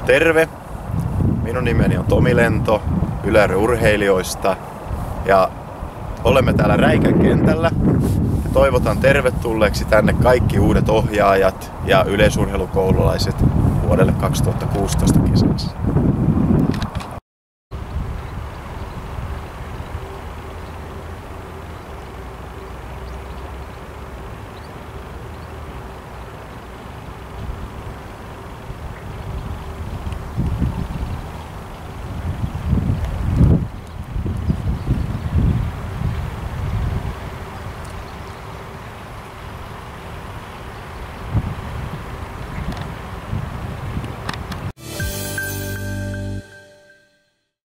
Terve! Minun nimeni on Tomi Lento Yle ry Urheilijoista ja olemme täällä Räikän kentällä. Toivotan tervetulleeksi tänne kaikki uudet ohjaajat ja yleisurheilukoululaiset vuodelle 2016 kisoissa.